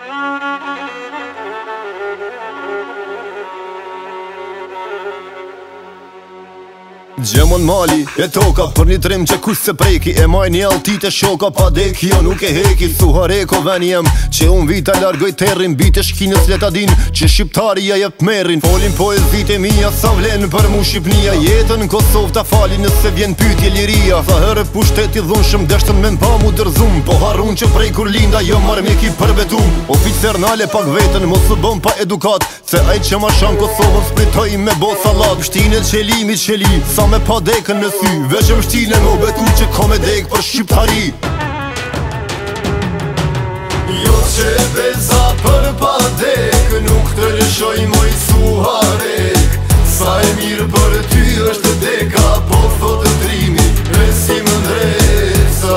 Gjemon mali e toka për një trim që kush se preki e maj një altit e shoka pa dek jo nuk e heki Suhareko ven jem që unë vita largoj terrin bite shkinës leta din që shqiptari ja jep merin Folin poezit e mija sa vlen për mu Shqipnia jetën Kosov ta fali nëse vjen pytje liria Tha herë pushteti dhunshëm deshtën me mpa mu dërzum Po harun që prej kur linda jo marmiki për betum Oficer nale pak vetën mos së bëm pa edukat Se ajt që ma shan Kosovën spritoj me bo salat Shtinet qelimi qeli sa me pa dekën në sy Veqëm shtine më betu që ka me dekë për shqiptari Jo që beza për pa dekë Nuk të lëshoj moj Suharek Sa e mirë për ty është deka Po thotë trimi besim ndreca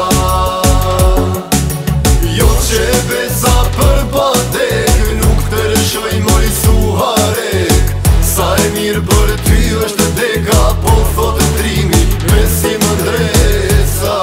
Jo që beza për pa dekë Nuk të lëshoj moj Suharek Sa e mirë për ty është deka Po thotë trimi besim ndreca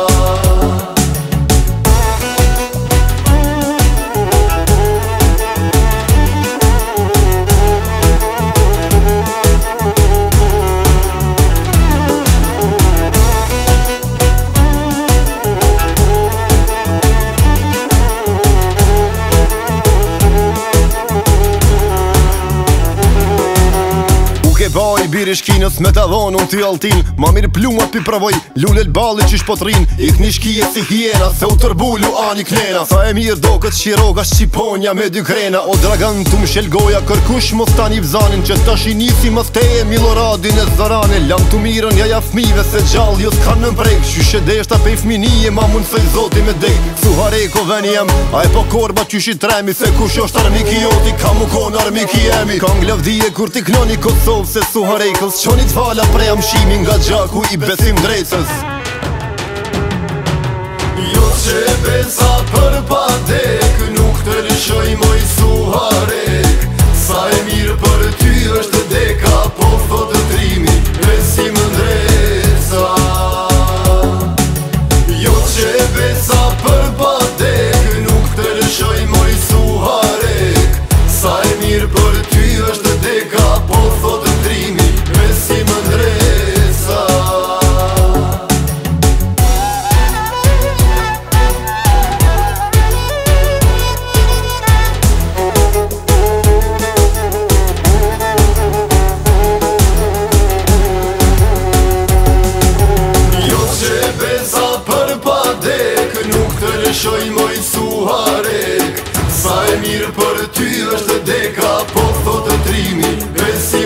Baj biri shkinës me të dhonë unë t'i altin Ma mirë pluma pi pravoj Lullel bali qish potrin Ik një shkije si hiena Se u tërbullu ani knena Sa e mirë do këtë shiroga shqiponja me dy krena O dragan t'u mshelgoja Kërkush mos ta një vzanin Që ta shinisi mos teje Miloradin e Zarane Lam t'u mirën jaja fmive Se gjall jo s'kan në mprek Qyshe deshta pej fminije Ma mund sej zoti me dek Suhareko ven jem A e po korba qysh i tremi Se kush është armiki joti Ka mu kon armiki jemi Ka nglavdije kur t'i knoni Kosov Se Suharekës qonit fala prej amshimi nga gjaku i besim drecës Jo që beza për pa dek Nuk të lëshoj moj Suharek Sa e mirë për ty është deka Po thotë trimi besim ndreca Jo që beza për pa dek Nuk të lëshoj moj Suharek Sa e mirë për ty është deka Po thotë trimi besim ndreca Jo që beza për pa dek Nuk të lëshoj moj Suharek Sa e mirë për ty është deka Po thotë trimi besim